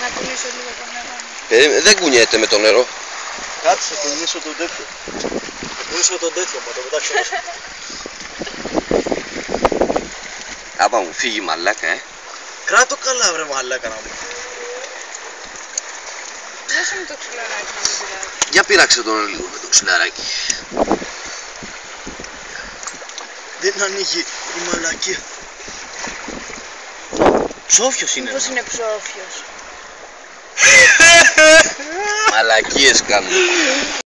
Να κουνήσω λίγο το νερό. Δεν κουνιέται με το νερό. Κάτσε, θα κουνήσω τον τέτοιο. Θα κουνήσω τον τέτοιο, μα το πετάξω μέσα. Άμα μου φύγει μαλάκα, Κράτο καλά βρε μαλάκα να μου. Δώσε μου το ξυλαράκι να μην πειράζει. Για πειράξε τον λίγο με το ξυλαράκι. Δεν ανοίγει η μαλακία. Ψόφιος είναι. Μήπως είναι ψόφιος. Μαλακίες κάνουν.